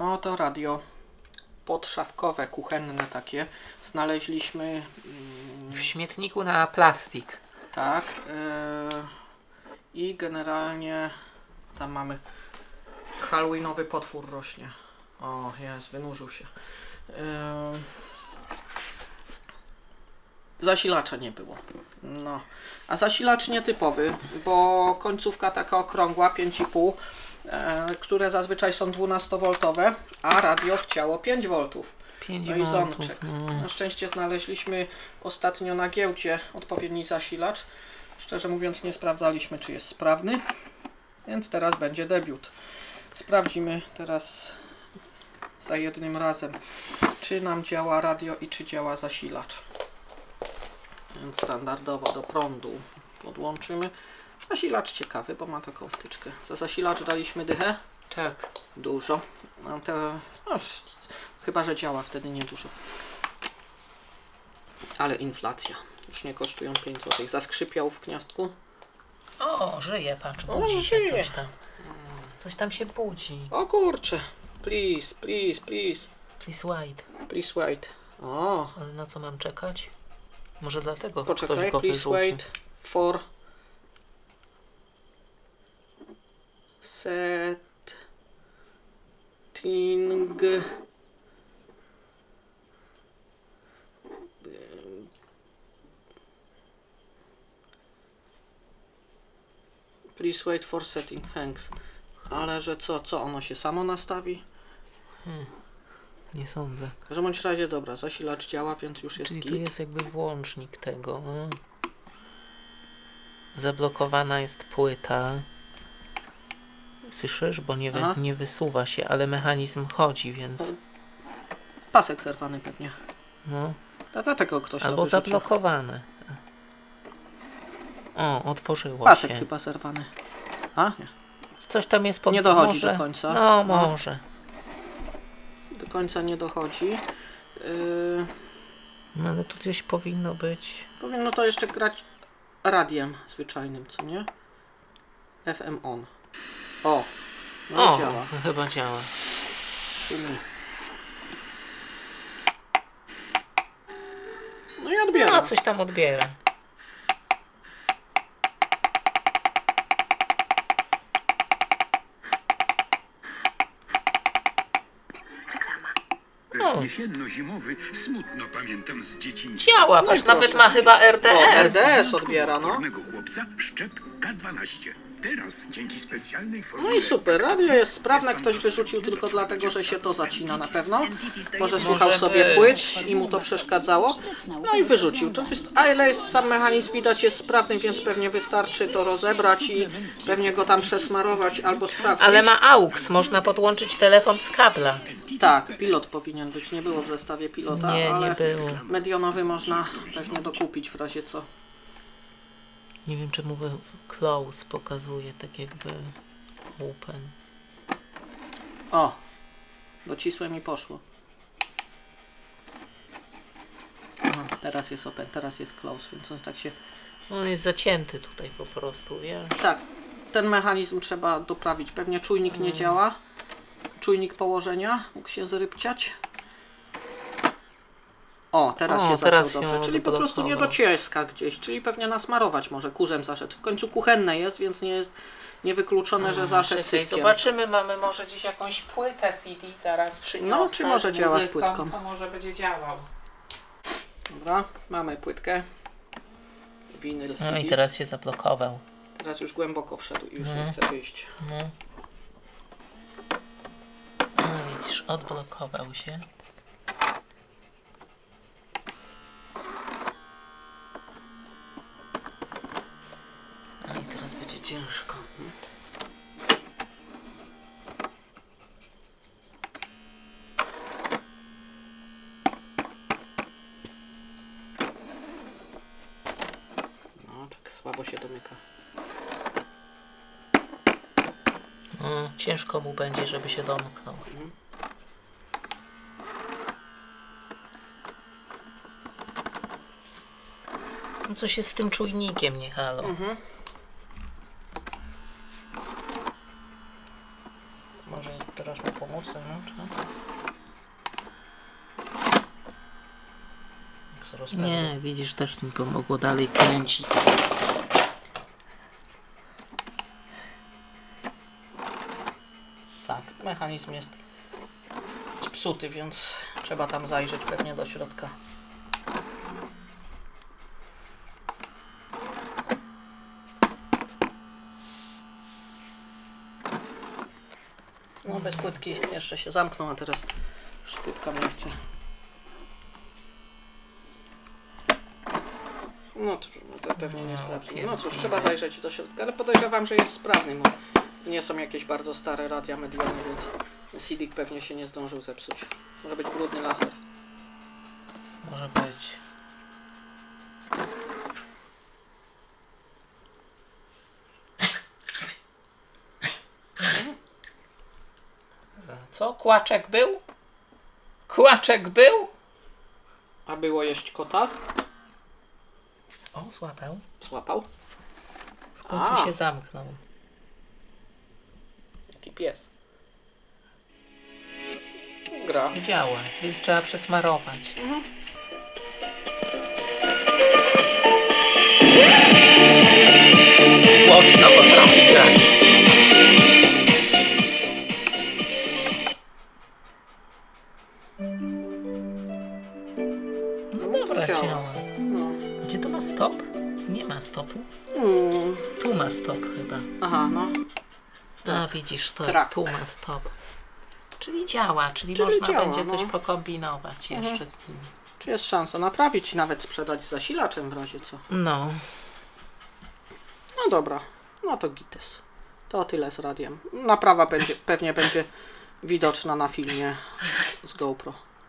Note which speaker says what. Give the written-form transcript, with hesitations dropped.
Speaker 1: Oto radio podszafkowe, kuchenne takie. Znaleźliśmy
Speaker 2: w śmietniku na plastik.
Speaker 1: tak. I generalnie tam mamy halloweenowy potwór rośnie. O, jest, wynurzył się. Zasilacza nie było. No. A zasilacz nietypowy, bo końcówka taka okrągła, 5,5, które zazwyczaj są 12V, a radio chciało 5V.
Speaker 2: 5
Speaker 1: No i
Speaker 2: voltów,
Speaker 1: ząbczek. Na szczęście znaleźliśmy ostatnio na giełdzie odpowiedni zasilacz. Szczerze mówiąc nie sprawdzaliśmy, czy jest sprawny, więc teraz będzie debiut. Sprawdzimy teraz za jednym razem, czy nam działa radio i czy działa zasilacz. Więc standardowo do prądu podłączymy. Zasilacz ciekawy, bo ma taką wtyczkę. Za zasilacz daliśmy dychę?
Speaker 2: Tak.
Speaker 1: Dużo. No, chyba, że działa wtedy niedużo. Ale inflacja. Już nie kosztują 5 zł. Zaskrzypiał w gniazdku.
Speaker 2: O, żyje, patrz,
Speaker 1: O,
Speaker 2: budzi się
Speaker 1: żyje.
Speaker 2: coś tam. Coś tam się budzi.
Speaker 1: O kurczę. Please, please, please.
Speaker 2: Please wait.
Speaker 1: Please wait. O,
Speaker 2: Ale na co mam czekać? Może dlatego
Speaker 1: poczekaj.
Speaker 2: ktoś go
Speaker 1: Please
Speaker 2: wyrzucił.
Speaker 1: wait for setting please wait for setting, thanks. Ale że co ono się samo nastawi?
Speaker 2: Nie sądzę.
Speaker 1: W każdym bądź razie dobra, zasilacz działa, więc już jest
Speaker 2: Czyli tu
Speaker 1: git.
Speaker 2: jest jakby włącznik tego. Zablokowana jest płyta. Słyszysz? Bo nie wysuwa się, ale mechanizm chodzi, więc...
Speaker 1: Pasek zerwany pewnie.
Speaker 2: No.
Speaker 1: Dlatego ktoś
Speaker 2: Albo
Speaker 1: to wyrzucił.
Speaker 2: zablokowane. O, otworzyło
Speaker 1: Pasek
Speaker 2: się.
Speaker 1: chyba zerwany. A, nie.
Speaker 2: Coś tam jest pod...
Speaker 1: Nie dochodzi
Speaker 2: może...
Speaker 1: do końca.
Speaker 2: No, może.
Speaker 1: Do końca nie dochodzi.
Speaker 2: No ale tu gdzieś powinno być...
Speaker 1: Powinno to jeszcze grać radiem zwyczajnym, co nie? FM on. O! No i działa.
Speaker 2: Chyba działa.
Speaker 1: Szumi. No i odbiera.
Speaker 2: No, coś tam odbiera.
Speaker 3: Jesienno-zimowy smutno pamiętam z dzieciństwa.
Speaker 2: Działa,
Speaker 1: No
Speaker 2: patrz,
Speaker 1: i
Speaker 2: nawet
Speaker 1: proszę.
Speaker 2: ma chyba
Speaker 1: O,
Speaker 2: RDS.
Speaker 1: RDS odbiera, no.
Speaker 3: Odpornego chłopca szczep K12. Teraz dzięki specjalnej formule...
Speaker 1: No i super, radio jest sprawne, ktoś wyrzucił tylko dlatego, że się to zacina na pewno. Może słuchał sobie
Speaker 2: być.
Speaker 1: płyt i mu to przeszkadzało. No i wyrzucił. To jest, a ile jest sam mechanizm widać jest sprawny, więc pewnie wystarczy to rozebrać i pewnie go tam przesmarować albo sprawdzić.
Speaker 2: Ale ma AUX, można podłączyć telefon z kabla.
Speaker 1: Tak, pilot powinien być, nie było w zestawie pilota,
Speaker 2: Nie,
Speaker 1: ale
Speaker 2: nie było.
Speaker 1: medionowy można pewnie dokupić w razie co.
Speaker 2: Nie wiem czemu close pokazuje tak jakby open.
Speaker 1: O, docisłe mi poszło. Aha, teraz jest open, teraz jest close, więc on tak się...
Speaker 2: On jest zacięty tutaj po prostu, wiesz?
Speaker 1: Tak, ten mechanizm trzeba doprawić. Pewnie czujnik nie działa. Czujnik położenia mógł się zrybciać. O, teraz się
Speaker 2: teraz
Speaker 1: zaczął
Speaker 2: się
Speaker 1: dobrze. Czyli po prostu nie
Speaker 2: odblokował.
Speaker 1: docieska gdzieś. Czyli pewnie nasmarować może. Kurzem zaszedł. W końcu kuchenne jest, więc nie jest niewykluczone, że zaszedł
Speaker 2: Czekaj,
Speaker 1: syfkiem.
Speaker 2: zobaczymy, mamy może gdzieś jakąś płytę CD zaraz przyniosę.
Speaker 1: No, czy może działa z
Speaker 2: muzyką,
Speaker 1: płytką.
Speaker 2: To może będzie działał.
Speaker 1: Dobra, mamy płytkę. Winyl CD.
Speaker 2: No i teraz się zablokował.
Speaker 1: Teraz już głęboko wszedł i już nie chce wyjść.
Speaker 2: No widzisz, odblokował się. No i teraz będzie ciężko.
Speaker 1: No, tak słabo się domyka.
Speaker 2: No, ciężko mu będzie, żeby się domknął. No coś jest z tym czujnikiem, nie halo.
Speaker 1: Może teraz mu pomóc, no to... Jak się rozpędzi.
Speaker 2: Nie, widzisz, też mi pomogło dalej kręcić.
Speaker 1: Tak, mechanizm jest zepsuty, więc trzeba tam zajrzeć pewnie do środka. No bez płytki jeszcze się zamknął, a teraz już płytka nie chce. No to pewnie nie sprawdzi. No cóż, trzeba zajrzeć do środka, ale podejrzewam, że jest sprawny, bo nie są jakieś bardzo stare radia medialne, więc CD pewnie się nie zdążył zepsuć. Może być brudny laser.
Speaker 2: Może być. Co? Kłaczek był? Kłaczek był?
Speaker 1: A było jeść kota?
Speaker 2: O, złapał.
Speaker 1: Złapał?
Speaker 2: W końcu się zamknął.
Speaker 1: Jaki pies. Gra.
Speaker 2: Działa, więc trzeba przesmarować. Głośno potrafi grać. No dobra,
Speaker 1: działa.
Speaker 2: działa.
Speaker 1: No.
Speaker 2: Gdzie to ma stop? Nie ma stopu. Tu ma stop chyba.
Speaker 1: Aha, no.
Speaker 2: A widzisz, to
Speaker 1: Track.
Speaker 2: tu ma stop. Czyli działa, czyli
Speaker 1: Czyli
Speaker 2: można
Speaker 1: działa,
Speaker 2: będzie coś
Speaker 1: no.
Speaker 2: pokombinować jeszcze z tym.
Speaker 1: Czy jest szansa naprawić, nawet sprzedać z zasilaczem w razie co?
Speaker 2: No.
Speaker 1: No dobra, no to gites. To tyle z radiem. Naprawa pewnie będzie widoczna na filmie z GoPro.